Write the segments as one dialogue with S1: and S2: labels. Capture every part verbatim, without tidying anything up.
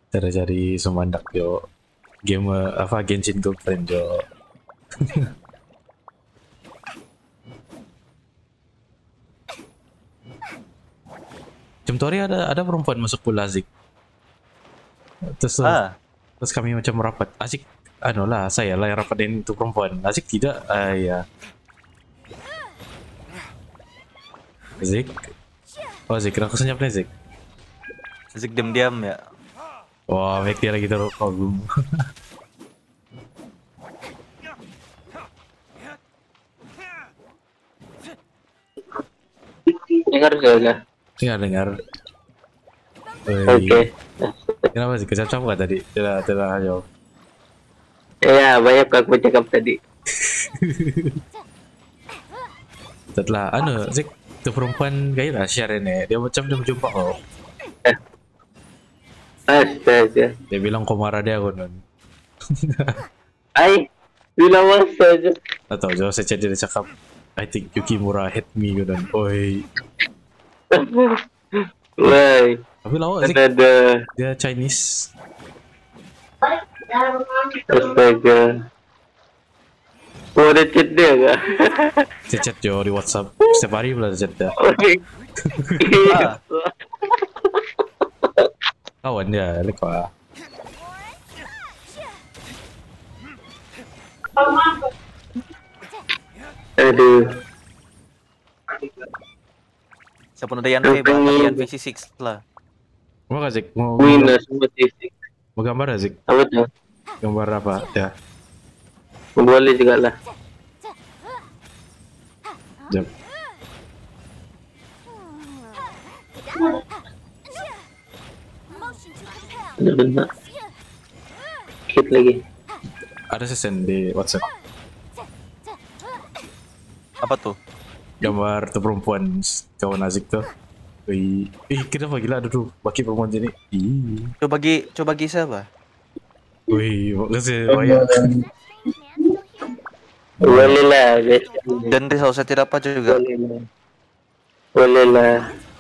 S1: Cari-cari semandak jo. Game apa Genshin Girlfriend jo. Jam tuh hari ada ada perempuan masuk pula Zik. Terus
S2: Ah,
S1: terus kami macam merapat. Asik anu lah saya lah yang rapat dengan itu perempuan. Asik tidak? Ah ya. Zik. Oh Zik, aku senyap nih Zik.
S2: Zik diam-diam ya.
S1: Wah, make dia lagi terus kagum.
S3: Dengar saja.
S1: Dengar dengar.
S3: Oke.
S1: Kenapa sih kecap-cap gak tadi? Tidak tidak jauh.
S3: Ya, banyak aku cakap tadi.
S1: Setelah anu Zik, itu perempuan gaya lah share ini. Dia macam dia berjumpa kau.
S3: Astaga.
S1: Dia bilang kau marah dia konon.
S3: Ai, bila masa aja.
S1: Atau jauh saya chat dia cakap, I think Yukimura hate me konon. Oi.
S3: Woi,
S1: Tapi lawak Zik,
S3: ada.
S1: dia Chinese.
S3: Astaga. Kau ada chat dia kah?
S1: Saya chat jo di WhatsApp. Setiap hari pula saya chat dia.
S2: Ah,
S1: Kawan dia, lekau ah.
S3: Aduh.
S2: siapa ada yang hebat, tapi yang V C enam lah.
S1: Mau gak Zik? Mau,
S3: Winner semua tisik.
S1: mau gambar ya Zik?
S3: Apa tuh?
S1: Gambar apa? Ya,
S3: Boleh juga lah.
S1: jap.
S3: Benar-benar. Kit lagi.
S1: Ada saya send di WhatsApp.
S2: Apa tuh?
S1: Gambar tuh perempuan kawan Azik tuh. Wih, ih kenapa gila ada tuh baki perempuan sini. Ih,
S2: Coba bagi, coba bagi siapa?
S1: wih, makasih banyak.
S3: Boleh lah, guys.
S2: Dan risau saya tidak apa juga.
S3: Boleh lah. Boleh lah.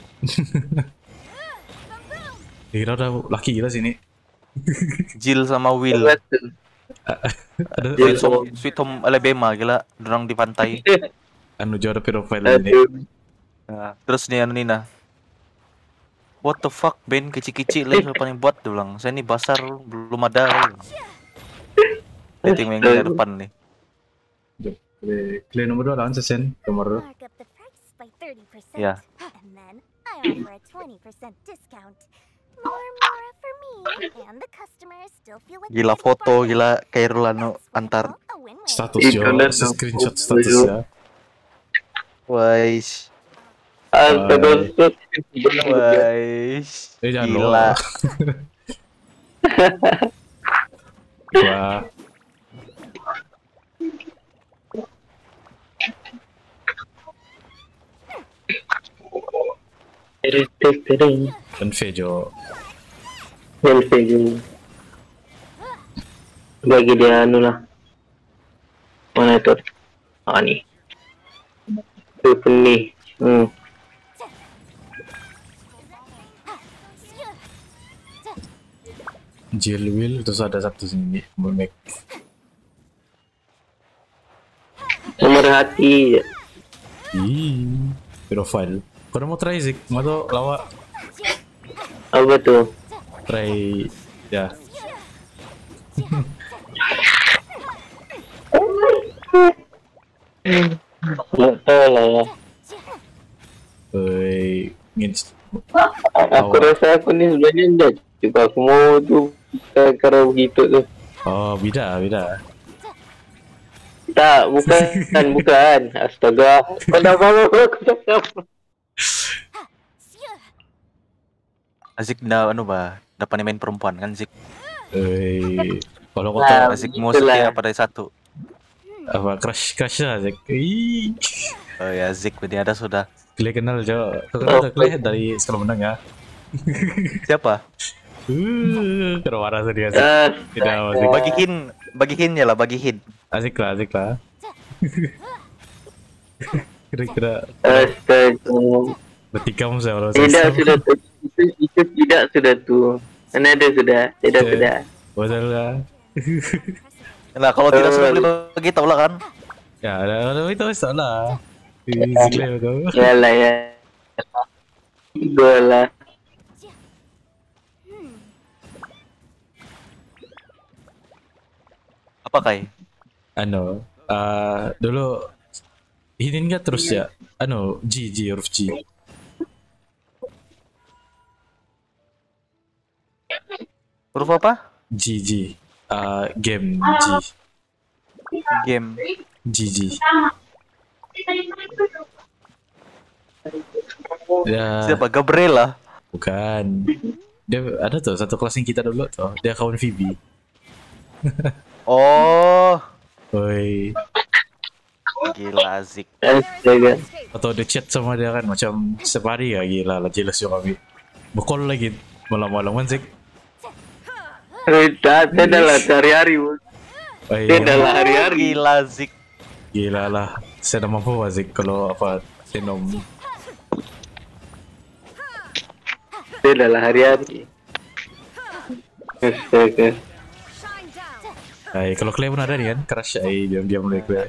S1: Kira udah laki gila sini.
S2: Jill sama Will.
S3: Betul.
S1: Ada
S2: Sweet Home, Sweet Home Alabama gila, dorang di pantai.
S1: anu jauh ada pedofile ini.
S3: Aduh.
S2: Nah, terus nih anu Nina. What the fuck, Ben kecil-kecil lah siapa yang buat dia bilang. Saya ini basar belum ada. Dating yang di depan nih.
S1: Jap, kle- kle nomor dua lawan saya send nomor.
S4: Mark up the price by thirty percent.
S2: Yeah.
S4: And then I offer a twenty percent discount. More more for me, and the customers still feel like
S2: Gila
S4: they're
S2: foto,
S4: bargaining.
S2: gila Kairul anu
S4: That's
S2: antar.
S4: a win-win.
S1: Status
S3: Itu
S1: yo,
S3: lah,
S1: saya screenshot
S3: no.
S1: status ya.
S2: Wais.
S3: Astaga.
S2: Wais.
S1: Eh jangan
S2: Gila.
S1: lupa. Wah, dan Vejo.
S3: Helvegi. Bagi dia anu lah. Mana itu? Ah ni. Itu ni. Hmm.
S1: Jill Will terus ada satu sini Make.
S3: Nomor hati.
S1: Ih, profile. Kau mau try Zik? Mau tuh lawak
S3: Apa tu?
S1: try ya.
S3: Tak tahu lah ya.
S1: Oi, ngin
S3: Aku rasa aku ni sebenarnya dah cuba aku mau tu kalau begitu tu.
S1: oh beda beda.
S3: Tak, bukan, bukan, bukan. Astaga. Kau dah bangun aku dah bangun.
S2: Azik dah anu bah, dapat main perempuan kan Zik.
S1: Oi, kalau kau
S3: Nah,
S1: tahu
S2: Azik mau
S3: itulah.
S2: setia pada satu.
S1: apa crush crush lah Zik. Ih,
S2: Oh ya Zik berarti ada sudah.
S1: Kle kenal jo. Kau kenal tak Kle dari sekolah menang ya?
S2: Siapa?
S1: Uh, kena marah tadi Azik.
S3: Ah,
S1: Tidak Azik.
S2: Bagi hin, bagi hin ya lah, bagi hin.
S1: Asik lah, asik lah. Kira-kira
S3: astaga.
S1: bertikam saya orang
S3: Tidak sudah tu. Itu, itu tidak sudah tu. Mana ada sudah, tidak
S1: Ya.
S3: sudah.
S1: Betul lah.
S2: Nah, kalau tidak sudah beli bagi tahu lah kan.
S1: Ya, ada itu salah. Gila kau.
S3: Ya lah ya. Gue lah.
S2: Apa Kai?
S1: Ano, ah dulu ini enggak terus ya. Ano, G G huruf G.
S2: Huruf apa?
S1: G G. Ah game G.
S2: Game.
S1: G G. Ya,
S2: Siapa? Gabriela.
S1: bukan. Dia ada tuh satu kelas yang kita dulu tuh. Dia kawan Phoebe.
S2: Oh,
S1: Oi,
S2: gila Zik.
S3: Astaga.
S1: atau dia chat sama dia kan macam setiap hari ya, gila lah jelas juga kami. Bekol lagi malam-malam kan sih.
S3: Tidak, tidak lah hari-hari. Bos.
S1: Oi,
S3: Tidak lah hari-hari.
S2: Gila Zik.
S1: gila lah. Saya dah mampu Zik kalau apa senom.
S3: Tidak lah hari-hari. Astaga.
S1: Ay, kalau Clay pun ada nih kan, crush ay diam-diam mulai Clay.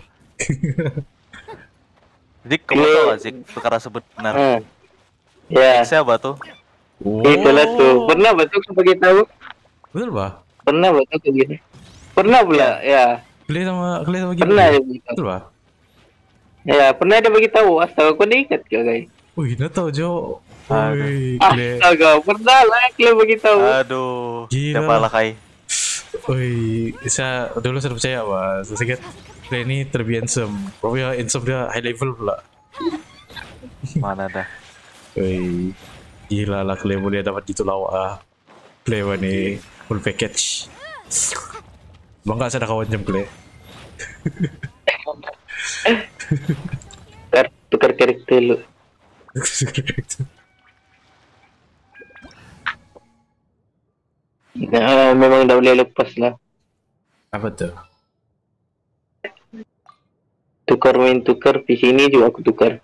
S2: Zik, kamu tahu gak Zik perkara sebenar?
S3: Hmm. Ya,
S2: Siapa tuh?
S1: Oh,
S3: itulah tuh. Pernah betul aku bagi tahu?
S1: betul bah?
S3: Pernah betul kayak gini? Pernah pula, ya.
S1: Clay sama Clay sama Gimana?
S3: Pernah dia bagi tahu.
S1: Betul bah?
S3: Ya, pernah dia bagi tahu. Astaga, aku dah ingat ke guys.
S1: Wih, dah tahu Jo.
S2: Aduh.
S1: Wih, Clay.
S3: Astaga, pernah lah Clay bagi tahu.
S2: Aduh,
S1: Gila.
S2: siapa lah Kai?
S1: Wih, saya dulu saya percaya bah. Saya ingat Clay ini terbiasa handsome. Pokoknya handsome dia high level pula.
S2: Mana dah?
S1: Wih, gila lah Clay boleh dapat gitu lawak ah. Clay wah ni full package. Bangga saya dah kawan jam Clay.
S3: Tukar, tukar karakter lu. Nah, memang dah boleh lepas lah.
S1: Apa tuh?
S3: Tukar main tukar. Di sini juga aku tukar.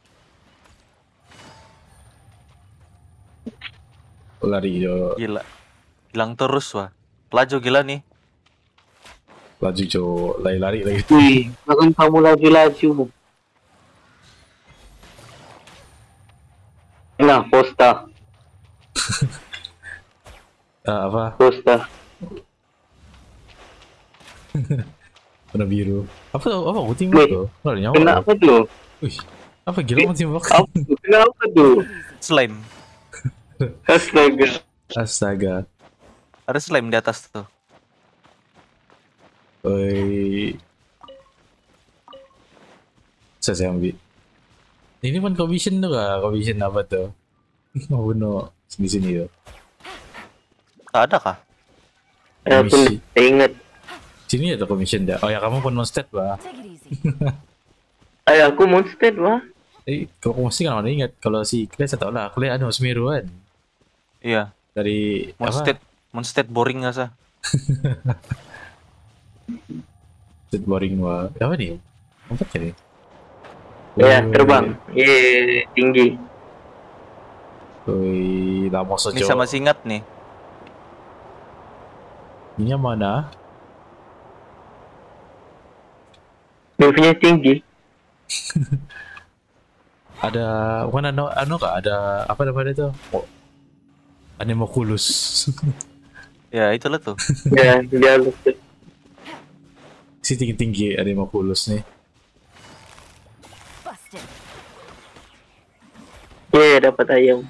S1: Lari Jo.
S2: Gila. Hilang terus wah. Laju gila nih.
S1: Laju Jo. Lari-lari lagi.
S3: Wih, bahkan kamu laju-laju. Nah, posta.
S1: Ah, apa?
S3: Posta.
S1: Warna biru. Apa tuh? Apa aku timbul
S3: Wih,
S1: tuh? Oh, ada nyawa.
S3: Kenapa tuh?
S1: Wih, apa gila mau timbul?
S3: Apa tuh? Kenapa tuh?
S2: Slime.
S3: Astaga.
S1: Astaga.
S2: Ada slime di atas tuh.
S1: Oi. Saya saya ambil. Ini pun commission tuh kah? Commission apa tuh? Mau bunuh di sini tuh.
S2: Tak ada kah?
S3: Ya, aku
S1: Komisi.
S3: tak ingat.
S1: Sini ada commission dah. Oh ya kamu pun non-stat bah.
S3: Ay, aku monster wah.
S1: Eh, kalau mesti kan mana ingat kalau si Clay saya tahu lah. Clay anu Semeru kan.
S2: Iya.
S1: Dari
S2: Monster,
S1: apa?
S2: monster boring nggak sah?
S1: Stat boring wah. Apa nih? Empat kali.
S3: Ya, terbang. Ye, tinggi.
S1: Oi, lama saja.
S2: Ini sama singat nih.
S1: Ini yang mana?
S3: Move-nya tinggi.
S1: Ada bukan anu anu kah? Ada apa namanya itu? Oh, Anemoculus.
S2: Ya itulah tuh.
S3: Ya, dia lupa.
S1: Si tinggi-tinggi Anemoculus nih.
S3: Ye, dapat ayam.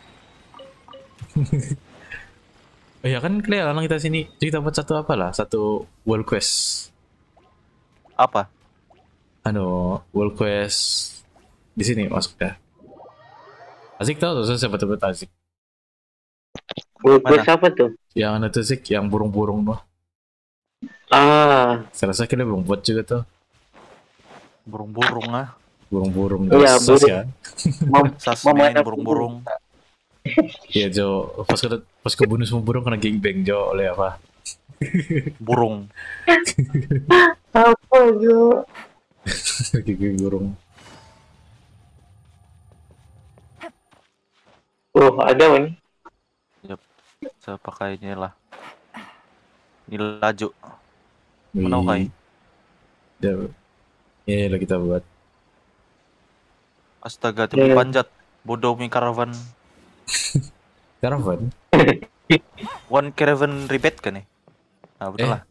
S1: Oh ya kan Clay orang kita sini. Jadi kita buat satu apa lah? Satu world quest.
S2: Apa?
S1: Anu world quest di sini masuk dah. Azik tahu tuh siapa tuh Azik?
S3: Gue
S2: Mana?
S3: siapa tuh?
S1: Yang anu tuh Zik, yang burung-burung tuh.
S3: Ah,
S1: Saya rasa kita belum buat juga tuh.
S2: Burung-burung ah.
S1: Burung-burung
S3: Iya,
S1: sos
S3: burung.
S1: ya.
S3: Mom,
S2: Sas
S3: Mama
S2: main
S3: ada
S2: burung-burung.
S1: Iya Jo, pas ke pas kebunuh semua burung kena gangbang Jo oleh apa?
S2: Burung.
S3: apa Jo?
S1: Gigi burung.
S3: Oh, ada nih.
S2: Yep. Saya pakai ini lah. Ini laju. Mana kai?
S1: Ya, ini lah kita buat.
S2: Astaga, tapi panjat. Bodoh mi caravan.
S1: Caravan?
S2: One caravan rebate kan nih? Nah, betul
S1: Eh.
S2: lah.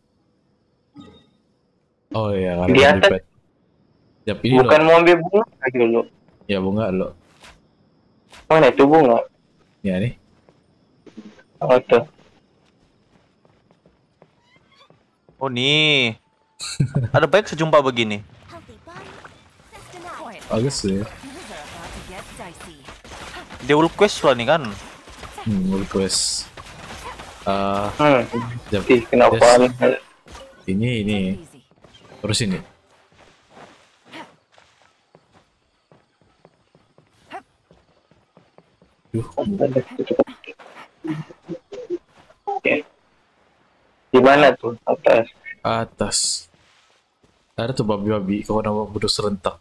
S1: Oh iya,
S3: Di
S1: caravan
S3: atas.
S1: lipat. Yap, ini
S3: Bukan
S1: loh.
S3: mau ambil bunga lagi dulu.
S1: Ya bunga lo.
S3: Mana itu bunga?
S1: Ya nih.
S3: Oh tuh.
S2: Oh nih. Ada baik sejumpa begini.
S4: Healthy body, just tonight.
S1: Bagus sih.
S5: Things are about to get dicey.
S2: Deul quest lah nih kan.
S1: Hmm, request. Ah,
S3: Hmm.
S1: jap.
S3: Ih, kenapa?
S1: Yes. Ini ini
S5: Easy.
S1: terus ini. Duh,
S3: Oke. Di mana tuh? Atas.
S1: atas. Ada tuh babi-babi kau nama bodoh serentak.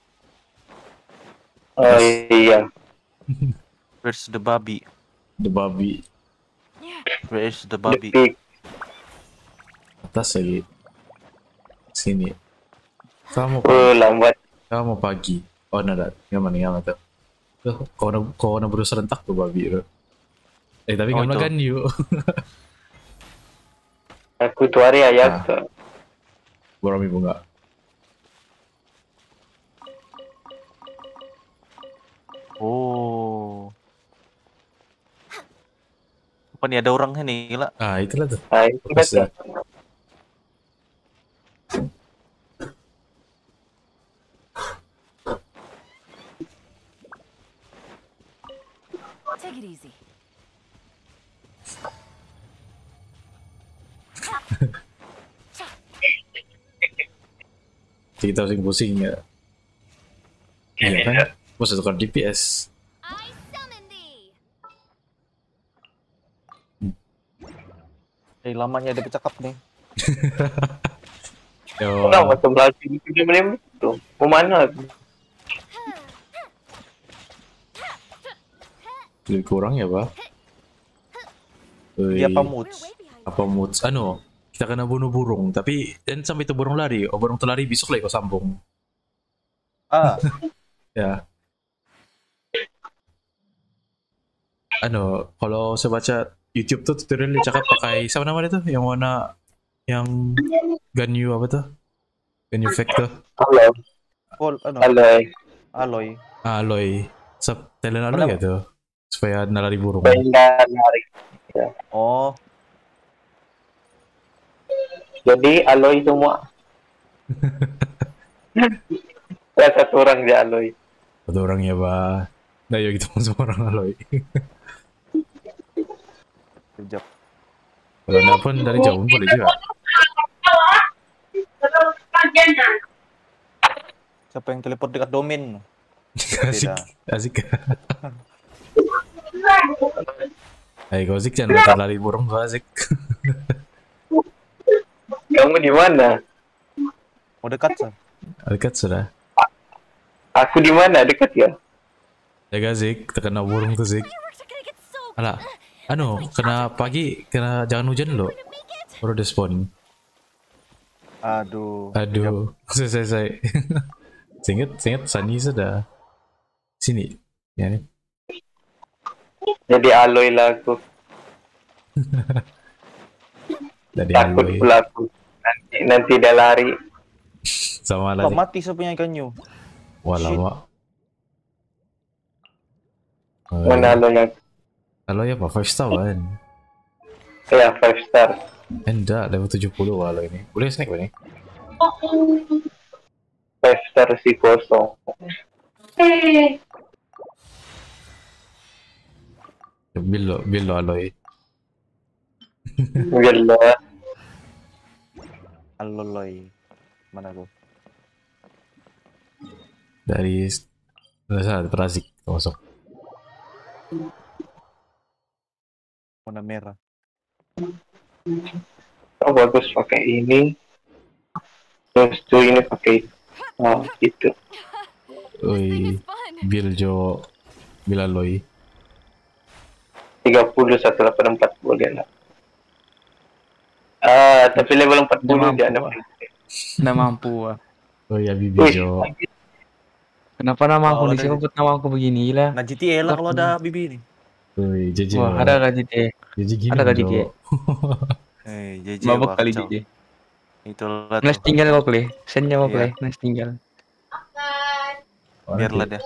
S3: Oh iya.
S2: Where's the babi?
S1: The babi
S2: Where's the
S3: The
S2: babi?
S3: pig.
S1: atas lagi. Sini. Kamu
S3: Oh, lambat.
S1: kamu pagi. Oh nada, nyaman nyaman tuh. Tuh, kau na kau na bodoh serentak tuh babi tuh. Eh tapi
S2: Oh,
S1: kamu
S2: itu.
S1: kan yuk.
S3: Aku tuh hari ayak
S1: Ah.
S3: tuh.
S1: Borami bunga.
S2: Oh. Apa nih ada orangnya nih, gila.
S1: Ah itulah tuh.
S3: Nah, itu
S1: Bagus
S3: betul.
S1: ya.
S5: Take it easy.
S1: Kita pusing-pusing ya. Iya kan? Bos tukar D P S.
S4: I summon thee.
S2: Eh lamanya ada bercakap nih.
S1: Yo,
S3: Orang macam lagi itu dia boleh tuh. Mau mana tuh?
S1: lebih kurang ya, Pak.
S2: Dia
S1: Wih,
S2: apa
S4: We're
S2: moods?
S4: way behind.
S1: apa moods? Ano, kita kena bunuh burung, tapi dan sampai itu burung lari. Oh, burung tuh lari besok lagi kau sambung.
S2: Ah,
S1: Ya. Ano, kalau saya baca YouTube tuh tutorialnya cakap pakai siapa nama dia tuh? Yang warna yang Ganyu apa tuh? Ganyu Fake tuh.
S3: Halo.
S2: Paul, ano?
S3: Halo.
S2: Aloy.
S1: Ah, Aloy. Sub talent Aloy ya tuh. Supaya nalari burung.
S3: Benda lari.
S2: Oh,
S3: Jadi Aloy semua. Ada satu orang dia Aloy.
S1: Satu orang ya, Pak. Nah, yuk kita semua orang Aloy.
S2: kejap.
S1: Kalau enggak pun dari jauh pun boleh juga.
S2: Siapa yang teleport dekat domain?
S1: Asik,
S2: Tidak.
S1: asik. Hai, kau asik jangan lupa lari burung, kau asik.
S3: Kamu di mana?
S2: Mau dekat sah?
S1: Dekat sudah.
S3: Aku di mana? Dekat ya?
S1: Jaga Zik, terkena burung tuh Zik.
S4: Fireworks are gonna get so
S1: Alah, anu, kena pagi, kena jangan hujan lo.
S4: to make it.
S1: Baru udah spawn.
S2: Aduh.
S1: Aduh, selesai selesai. Singet, singet, Sani sudah. Sini, ya nih.
S3: Jadi Aloy lah aku.
S1: Dari
S3: Takut
S1: Aloy.
S3: pula aku. Nanti, nanti dia lari.
S1: Sama
S2: Kok
S1: lagi.
S2: mati siapa yang ikannya?
S1: Wah
S2: Shit.
S1: lama.
S3: Mana Aloy yang...
S1: Aloy apa? five star kan?
S3: Ya, five star.
S1: Enggak, level tujuh puluh Aloy ini. Boleh snack ba nih?
S3: Five star si kosong.
S1: Bil lo, bil lo Aloy.
S3: Gila.
S2: Aloloy. Mana aku?
S1: Dari Rasa Prazik masuk.
S2: Warna merah.
S3: Oh, bagus pakai ini. Terus tuh ini pakai oh gitu.
S1: Oi,
S4: Fun.
S1: bil jo bil Aloy.
S3: tiga puluh satu delapan empat boleh lah. Ah, tapi level empat puluh dia ada.
S6: Nggak mampu ah.
S1: Oh ya Bibi
S3: Wih,
S1: Jo.
S6: Kenapa nama aku
S2: Oh,
S6: nih?
S2: ada
S6: Siapa
S2: di-
S6: buat nama aku begini lah?
S2: Nah G T A lah kalau ada Bibi ini.
S1: Woi, J J.
S6: Wah, ada kah J T?
S1: J J gini
S6: ada kah J T?
S1: Jo.
S2: Eh, J J
S6: Mabuk kali
S2: Warcel.
S6: J T.
S2: Itulah
S6: Nas
S2: tuh.
S6: tinggal kau kle. Sennya kau
S2: Iya.
S6: kle. Nas tinggal.
S2: Biarlah deh.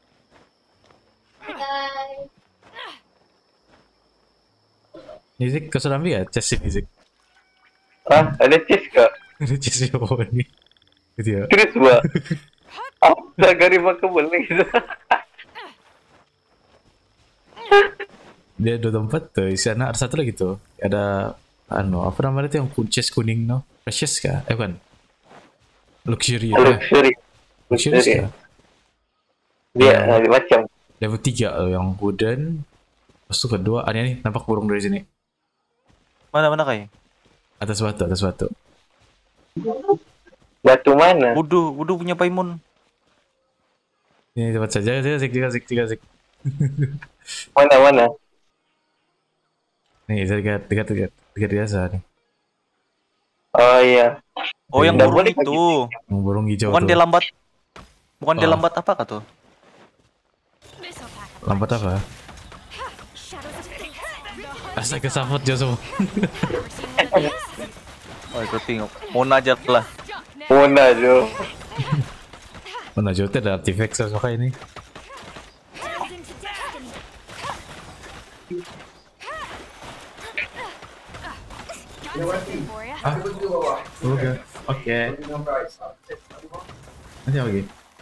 S1: Nizik kesudah ambil ya? Chess sih Nizik.
S3: Ah, ada chest kak?
S1: Ada chess di bawah ini. Gitu ya.
S3: Terus buat. Apa gari makan boleh gitu?
S1: Dia dua tempat tuh. Isi anak ada satu lagi tuh. Ada anu apa namanya tuh yang kun- chess kuning no? Precious kah? Eh bukan. Luxury ya.
S3: Luxury.
S1: Luxurious
S3: Luxury.
S1: kah?
S3: Dia
S1: Ya.
S3: ah, macam.
S1: Level tiga tuh yang wooden. Terus tuh kedua, aneh nih nampak burung dari sini.
S2: Mana mana kayak?
S1: Atas batu, atas batu.
S3: Batu mana?
S2: Wudu, Wudu punya Paimon.
S1: Ini tempat saja, saya sik, tiga sik, tiga sik.
S3: Mana mana?
S1: Nih, saya dekat, dekat, dekat, dekat biasa nih.
S3: Oh iya.
S2: Oh yang
S3: Nggak
S2: burung
S3: boleh
S2: itu.
S1: Yang burung hijau
S2: Bukan
S1: tuh.
S2: dia lambat. Bukan dia
S1: Ah.
S2: lambat apa kah tuh?
S4: This'll pack a
S1: Lambat apa?
S4: Shadows of Fate.
S1: Astaga, safot jauh semua.
S4: Ever seen one of these?
S2: Oh itu tengok. Mona aja lah.
S3: Mona jo.
S1: Mana jauh tuh ada artifact sama kayak ini.
S4: Delved into destiny. Got something for ya.
S1: Oke, oke. Nanti apa lagi?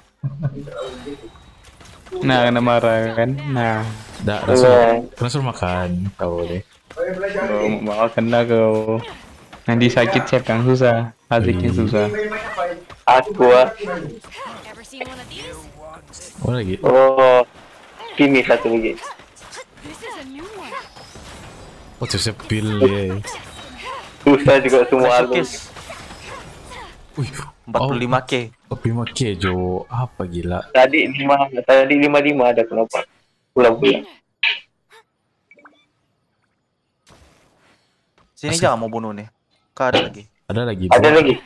S6: Nah, kena marah kan. Nah,
S1: Dah, langsung, langsung makan. Tahu deh.
S6: kau mau kena kau. Nanti sakit siapa yang susah. Asiknya susah.
S3: Aku ah.
S4: Ever seen one of these?
S1: Oh lagi.
S3: Oh. Ini satu lagi.
S4: This is a new one.
S1: Oh tuh sepil ya.
S3: Susah juga semua album.
S2: Showcase
S1: Wih,
S2: empat puluh lima K.
S1: kopi make Jo, apa gila?
S3: Tadi lima, tadi lima lima ada kenapa? Pulang-pulang.
S2: Sini
S1: Asli.
S2: jangan mau bunuh nih. Kak ada lagi.
S1: Ada lagi.
S3: Ada
S1: Bro.
S3: lagi.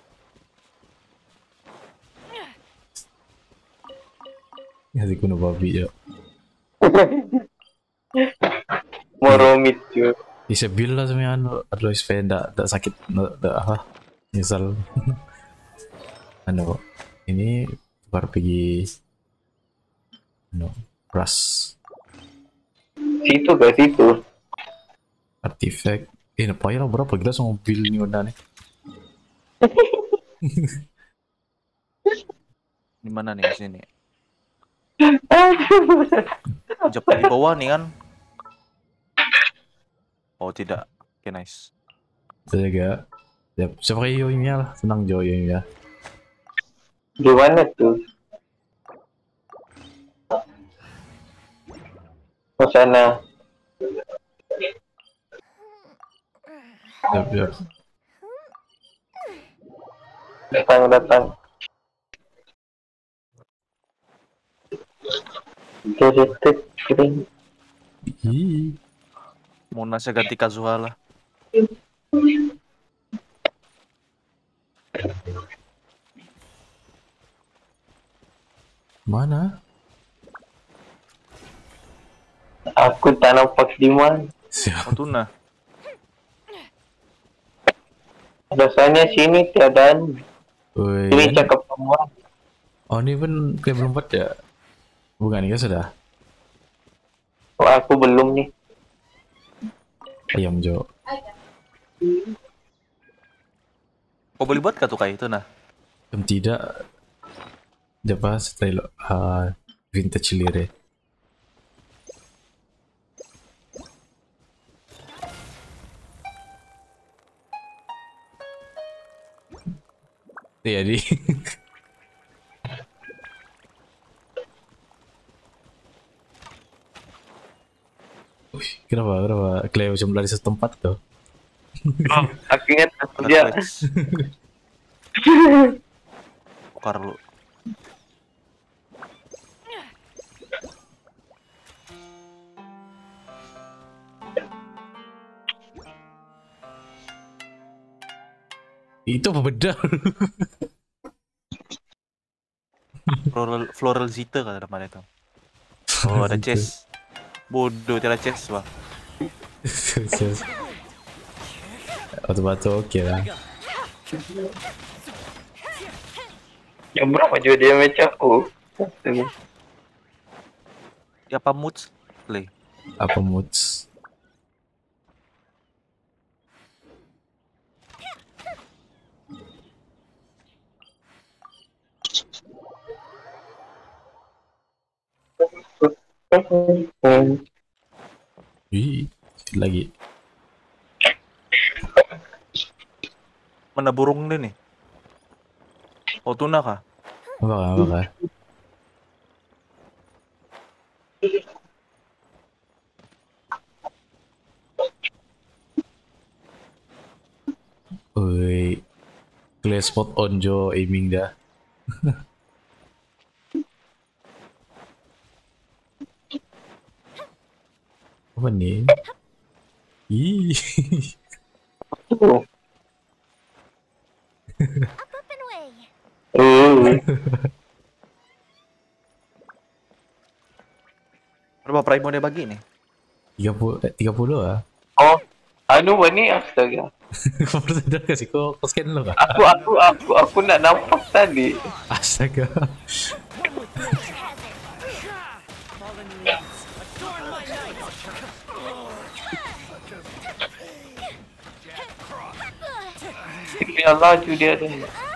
S1: Ya sih kuno babi Jo.
S3: Moromit jo.
S1: Isabil lah sama anu, aduh supaya ndak ndak sakit, ndak ndak apa, misal anu ini baru pergi anu ras
S3: Situ ke situ.
S1: artifact, eh apa ya lah berapa gila sama mobil ini udah nih.
S2: Di mana nih? Sini. Jep di bawah nih kan. Oh tidak. Oke nice.
S1: Saya juga, ya siapa kayak Yoimiya lah, senang Jo Yoimiya.
S3: Di mana tuh? Ke sana.
S1: Yap, yap.
S3: Datang datang. Jadi kering.
S1: Ih,
S2: Mona saya ganti Kazuha lah.
S1: mana?
S3: Aku tak nampak di mana.
S1: Siapa?
S2: Oh tuna.
S3: Rasanya sini tiadaan.
S1: Woi,
S3: Ini cakap semua.
S1: oh ini pun kayak belum empat ya? Bukan ya sudah?
S3: Oh, aku belum nih.
S1: Ayam Jo.
S2: Kau boleh buat kah tuh kayak itu nah?
S1: Jam tidak. Apa style uh, vintage lire. Jadi Wih, kenapa kenapa Cleo cuma lari satu tempat tuh?
S3: Oh, aku ingat dia.
S2: Twitch. Bokar lu.
S1: Itu apa beda?
S2: Floral, floral zeta kata namanya itu. Oh, ada chest. Bodoh, tiada chest, bang.
S1: Batu-batu oke lah.
S3: Yang berapa juga dia macam aku?
S2: Ya apa moods? Play.
S1: Apa moods? Ih, sikit lagi.
S2: Mana burung dia nih? Oh, tuna kah?
S1: Apa kah? Apa kah? Woi, clear spot on jo aiming dah. Apa ni? Ih.
S3: Oh.
S4: Up, up and away.
S3: Uh.
S2: Berapa primo dia bagi nih?
S1: tiga puluh, eh, tiga puluh lah.
S3: Oh, anu ni astaga.
S1: Kau baru sadar kasih kau, kau scan lo kah?
S3: Aku aku aku aku nak nampak tadi.
S1: Astaga.
S3: Ya laju dia tu.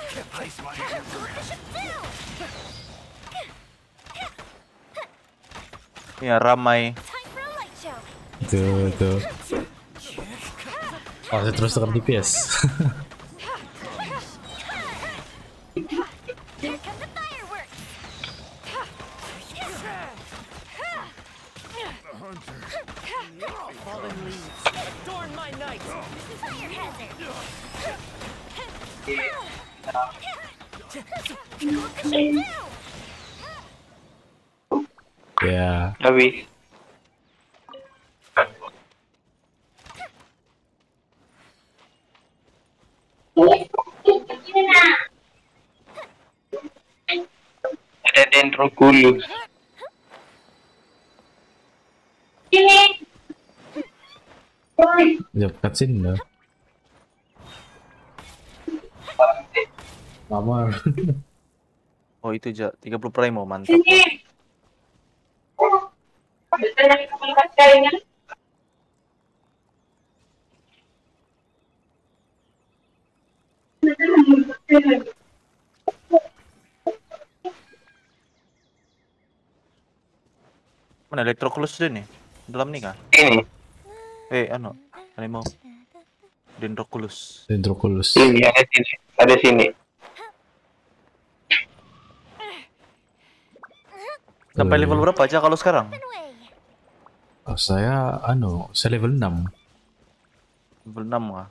S2: Ya ramai.
S4: Time for a light show.
S1: Tuh, tuh. Oh, saya terus tekan D P S.
S4: Here come the fireworks.
S5: Fallen leaves. Adorn my night.
S4: Fire hazard.
S1: Ya,
S3: Habis. Ada dendroculus.
S1: jap cutscene lah. Lama.
S2: Oh, itu aja tiga puluh primo, mantap. Mana Electroculus dia nih? Dalam nih kah?
S3: Ini,
S2: Eh, anu, harimau. Dendroculus.
S1: Dendroculus.
S3: ini ada sini, ada sini.
S2: Sampai
S1: Eh,
S2: level berapa aja kalau sekarang?
S4: Up and away.
S1: Oh, saya anu, saya level enam.
S2: Level enam kah?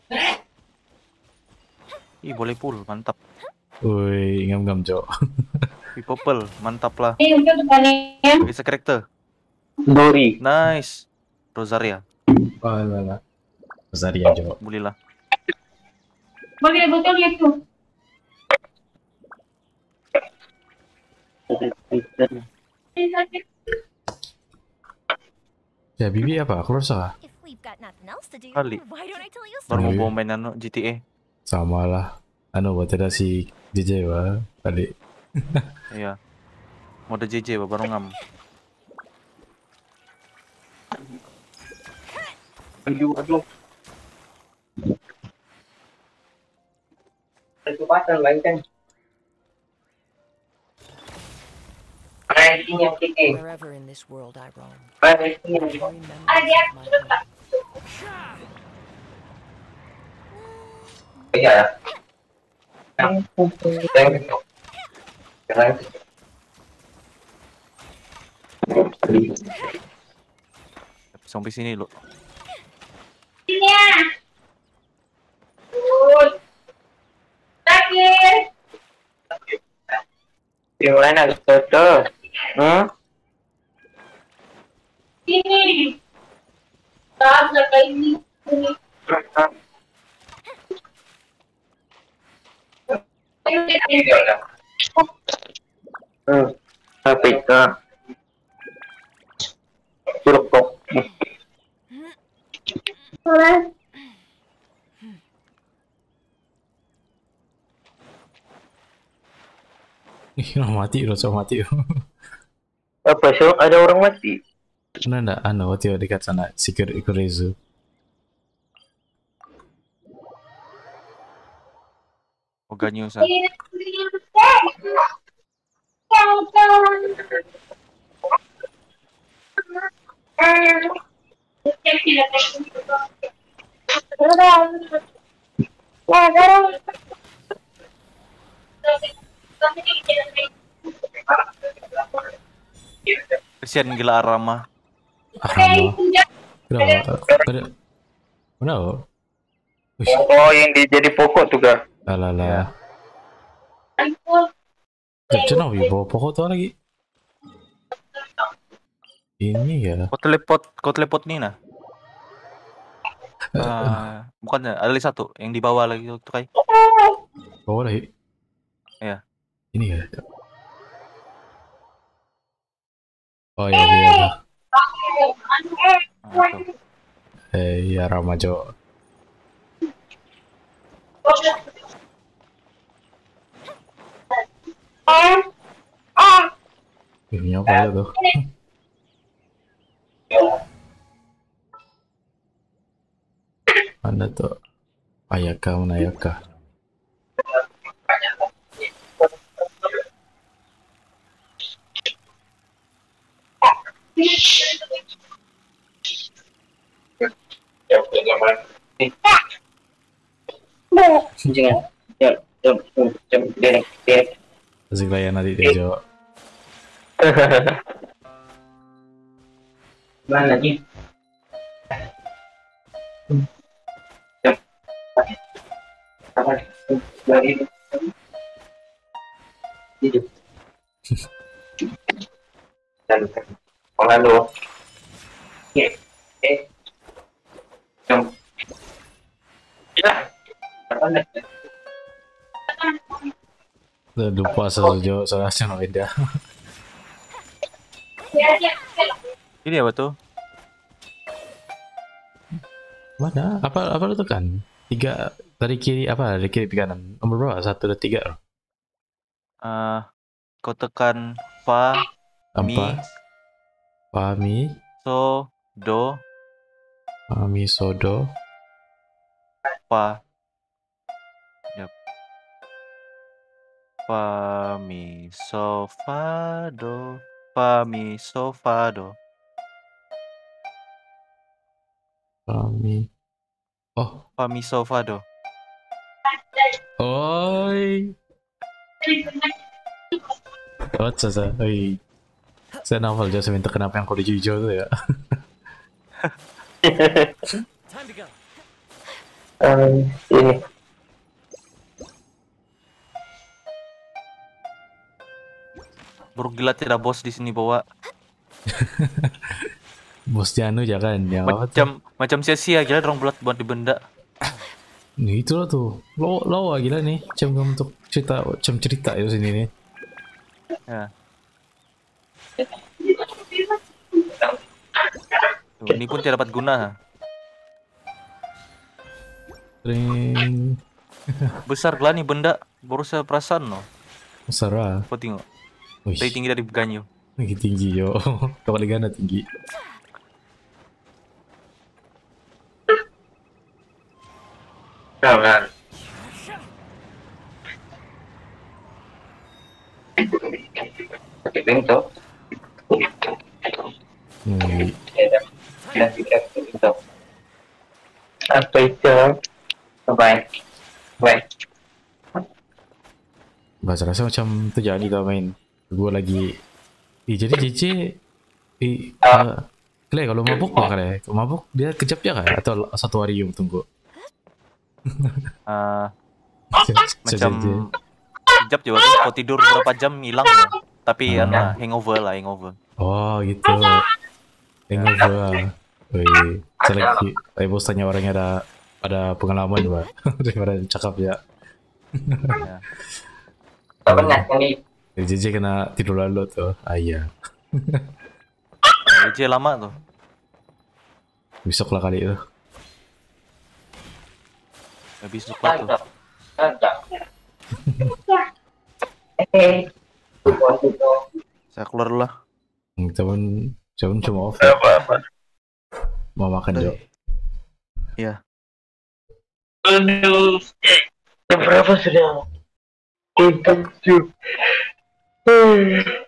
S2: Ih, boleh full, mantap.
S1: Woi, ngam-ngam jo.
S2: Ih, purple, mantap lah. Bisa karakter.
S3: Dori.
S2: Nice. Rosaria,
S1: Oh, lah lah. Zaria jo.
S2: bolehlah.
S7: Boleh betul itu.
S1: Ya, Bibi apa? Keluar sah?
S4: If we've got nothing else to do,
S2: Kali.
S4: why don't I tell you a
S2: Baru
S4: story?
S2: mau main anu G T A.
S1: Sama lah. Anu, buat ada si J J wah. Tadi.
S2: Iya. Mode J J baru ngam.
S3: Aduh, aduh. Itu pasang lain kan. Ranking yang kiki.
S5: Wherever in this world I roam,
S3: Ranking yang
S5: every memory of my home.
S3: Iya. Thank you. Thank you.
S2: Sampai sini lo.
S7: Sini ya. Good. Sakit.
S3: Di mana Toto? Hmm?
S7: Sini. Tak ada ini. Sini.
S3: Hmm. Apa itu? Buruk kok.
S1: Ih, orang mati udah so mati.
S3: Apa sih? Ada orang mati?
S1: Mana ndak anu waktu dekat sana Secret Ikurezu.
S2: Oganyu san. Kesian gila Arama.
S1: Arama. Kenapa? Ada. Kenapa? Wih,
S3: Oh, yang di jadi pokok tuh kak.
S1: alala. Kenapa ya bawa pokok tuh lagi? Ini ya.
S2: Kau teleport, kau teleport nih nah. Uh, bukan ada lagi satu yang di bawah lagi tuh kayak.
S1: Bawa lagi.
S2: Iya.
S1: Ini ya. Oh iya iya. iya.
S2: Nah, tuh.
S1: Eh ya Ramajo. Ini apa ya tuh? Mana tuh? Ayaka mana Ayaka?
S3: Jangan. Jam jam jam jam jam.
S1: Asik lah ya nanti dia jawab.
S3: Mana nih? Jam. Apa? Lagi. Hidup. Dan lalu. Ya. Eh. Jam. Ya. Apa nih?
S1: Udah lupa sesuatu soalnya sama beda.
S2: Ini apa tuh?
S1: Mana? Apa apa lu tekan? Tiga dari kiri apa? Dari kiri ke kanan. Nomor berapa? Satu dan tiga.
S2: Uh, kau tekan fa, mi,
S1: Empat. Fami,
S2: so, do,
S1: Fami Sodo,
S2: fa. Yap. Fa, mi, so, fa, do. Fa, mi, so, fa, do.
S1: Fami. Oh,
S2: Fa, mi, so, fa, do.
S1: oi. Oh, saya, oi. Saya nafal jauh sebentar kenapa yang kau hijau tuh ya?
S5: Time to go.
S3: Um, ini.
S2: Buruk gila tidak bos di sini bawa.
S1: Bos Janu jangan yang apa tuh?
S2: Macam macam sia-sia gila dorong bulat buat di benda.
S1: Nih itu lah tuh. Lo lo gila nih. Macam untuk cerita macam cerita itu sini nih.
S2: Ya. Tuh, ini pun tidak dapat guna.
S1: Ring.
S2: Besar gila nih benda. Baru saya perasaan no.
S1: Besar lah.
S2: Kau tengok.
S1: Wih,
S2: Lebih tinggi dari Ganyu.
S1: lagi tinggi yo. Kepala gana tinggi.
S3: Jangan. Pakai pintu.
S1: Nih,
S3: Dan kita pintu. Apa itu? Bye. Bye.
S1: bahasa rasa macam terjadi tau main. Gue lagi. Eh, jadi Cici. Eh, uh, Clay kalau mabuk apa Clay? Kalau mabuk dia kejap ya kan? Atau satu hari yang tunggu?
S2: Uh, macam sekejap juga kau tidur berapa jam hilang ya. Tapi ya nah, hangover lah hangover.
S1: Oh gitu. Hangover. Wih, saya lagi. Saya bos tanya orangnya ada ada pengalaman pak daripada cakap ya.
S2: Ya.
S3: penat kali.
S1: J J kena tidur lalu tuh. Ah iya.
S2: E J lama tuh.
S1: Besok lah kali itu.
S2: Habis lupa tuh.
S3: Eh.
S2: Saya keluar dulu lah.
S1: Cuman, cuman cuma off.
S3: Apa-apa.
S1: Mau makan Jo.
S2: Iya.
S3: Aduh. Jam berapa sudah? Jam tujuh.